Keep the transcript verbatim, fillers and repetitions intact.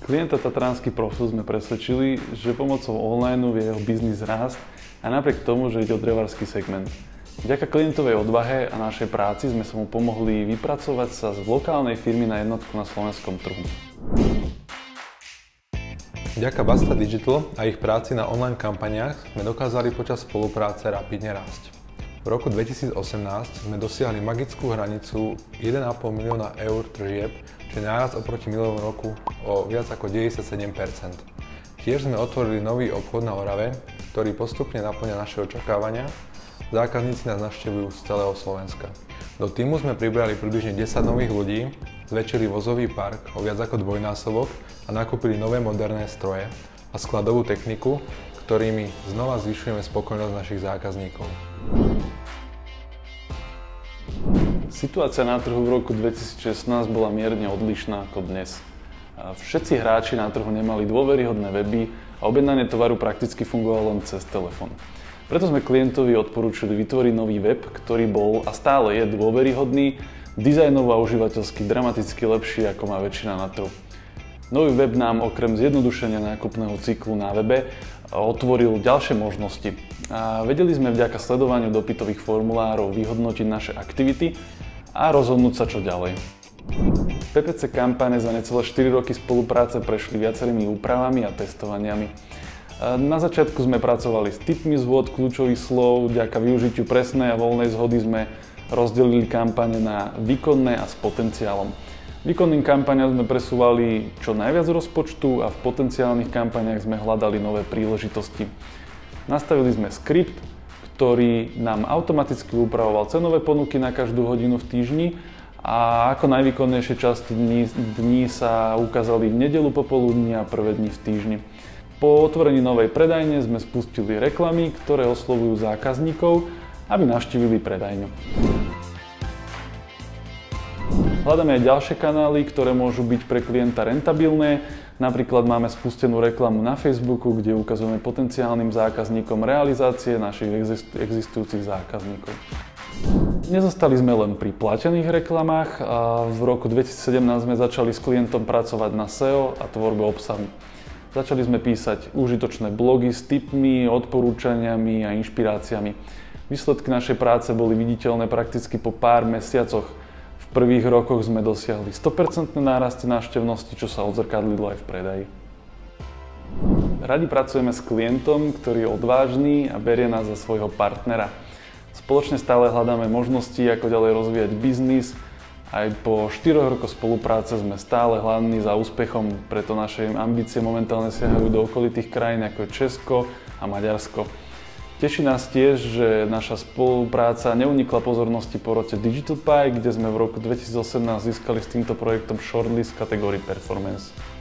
Klienta Tatranský profil sme presvedčili, že pomocou online vie jeho biznis rásť a napriek tomu, že ide o drevársky segment. Vďaka klientovej odvahe a našej práci sme sa mu pomohli vypracovať sa z lokálnej firmy na jednotku na slovenskom trhu. Vďaka Basta Digital a ich práci na online kampaniách sme dokázali počas spolupráce rapidne rásť. V roku dvetisícosemnásť sme dosiahli magickú hranicu jeden a pol milióna eur tržieb, čo je nárast oproti minulému roku o viac ako deväťdesiatsedem percent. Tiež sme otvorili nový obchod na Orave, ktorý postupne naplňa naše očakávania. Zákazníci nás navštevujú z celého Slovenska. Do týmu sme pribrali približne desať nových ľudí, zväčšili vozový park o viac ako dvojnásobok a nakúpili nové moderné stroje a skladovú techniku, ktorými znova zvyšujeme spokojnosť našich zákazníkov. Situácia na trhu v roku dvetisícšestnásť bola mierne odlišná ako dnes. Všetci hráči na trhu nemali dôveryhodné weby a objednanie tovaru prakticky fungovalo len cez telefón. Preto sme klientovi odporúčili vytvoriť nový web, ktorý bol a stále je dôveryhodný, dizajnovo a užívateľsky dramaticky lepší ako má väčšina na trhu. Nový web nám okrem zjednodušenia nákupného cyklu na webe otvoril ďalšie možnosti. A vedeli sme vďaka sledovaniu dopytových formulárov vyhodnotiť naše aktivity a rozhodnúť sa čo ďalej. pé pé cé kampane za necelé štyri roky spolupráce prešli viacerými úpravami a testovaniami. Na začiatku sme pracovali s tipmi zvod kľúčových slov, vďaka využitiu presnej a voľnej zhody sme rozdelili kampane na výkonné a s potenciálom. Výkonným kampaniam sme presúvali čo najviac rozpočtu a v potenciálnych kampaniach sme hľadali nové príležitosti. Nastavili sme skript, ktorý nám automaticky upravoval cenové ponuky na každú hodinu v týždni a ako najvýkonnejšie časti dní, dní sa ukázali v nedeľu popoludní a prvé dni v týždni. Po otvorení novej predajne sme spustili reklamy, ktoré oslovujú zákazníkov, aby navštívili predajňu. Hľadáme aj ďalšie kanály, ktoré môžu byť pre klienta rentabilné. Napríklad máme spustenú reklamu na Facebooku, kde ukazujeme potenciálnym zákazníkom realizácie našich existujúcich zákazníkov. Nezostali sme len pri platených reklamách a v roku dvetisícsedemnásť sme začali s klientom pracovať na es e o a tvorbe obsahu. Začali sme písať užitočné blogy s tipmi, odporúčaniami a inšpiráciami. Výsledky našej práce boli viditeľné prakticky po pár mesiacoch. V prvých rokoch sme dosiahli sto percent nárasty návštevnosti, čo sa odzrkadlilo aj v predaji. Radi pracujeme s klientom, ktorý je odvážny a berie nás za svojho partnera. Spoločne stále hľadáme možnosti, ako ďalej rozvíjať biznis. Aj po štyroch rokoch spolupráce sme stále hladní za úspechom, preto naše ambície momentálne siahajú do okolitých krajín ako je Česko a Maďarsko. Teší nás tiež, že naša spolupráca neunikla pozornosti porote Digital Pie, kde sme v roku dvetisícosemnásť získali s týmto projektom shortlist v kategórii Performance.